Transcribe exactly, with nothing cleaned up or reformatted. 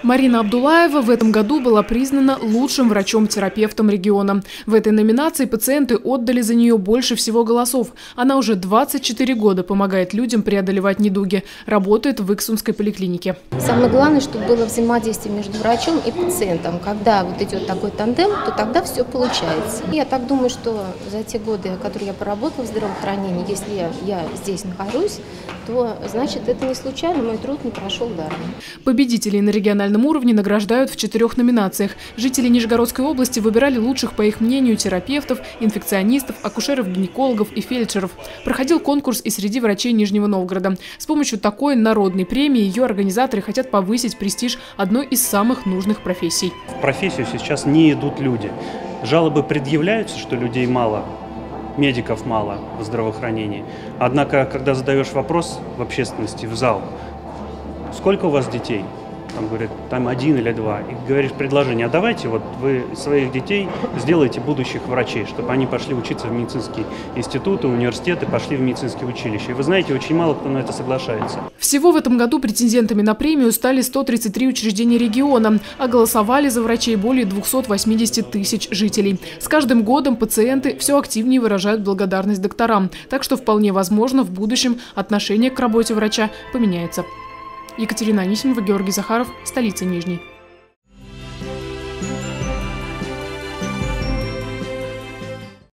Марина Абдулаева в этом году была признана лучшим врачом-терапевтом региона. В этой номинации пациенты отдали за нее больше всего голосов. Она уже двадцать четыре года помогает людям преодолевать недуги. Работает в Иксунской поликлинике. Самое главное, чтобы было взаимодействие между врачом и пациентом. Когда вот идет такой тандем, то тогда все получается. Я так думаю, что за те годы, которые я поработала в здравоохранении, если я, я здесь нахожусь, то значит это не случайно, мой труд не прошел даром. Победителей на региональном уровне награждают в четырех номинациях. Жители Нижегородской области выбирали лучших, по их мнению, терапевтов, инфекционистов, акушеров-гинекологов и фельдшеров. Проходил конкурс и среди врачей Нижнего Новгорода. С помощью такой народной премии ее организаторы хотят повысить престиж одной из самых нужных профессий. В профессию сейчас не идут люди. Жалобы предъявляются, что людей мало, медиков мало в здравоохранении. Однако, когда задаешь вопрос в общественности, в зал, сколько у вас детей? Там говорят, там один или два. И говоришь предложение, а давайте вот вы своих детей сделаете будущих врачей, чтобы они пошли учиться в медицинские институты, университеты, пошли в медицинские училища. И вы знаете, очень мало кто на это соглашается. Всего в этом году претендентами на премию стали сто тридцать три учреждения региона, а голосовали за врачей более двухсот восьмидесяти тысяч жителей. С каждым годом пациенты все активнее выражают благодарность докторам, так что вполне возможно в будущем отношение к работе врача поменяется. Екатерина Анисимова, Георгий Захаров, столица Нижней.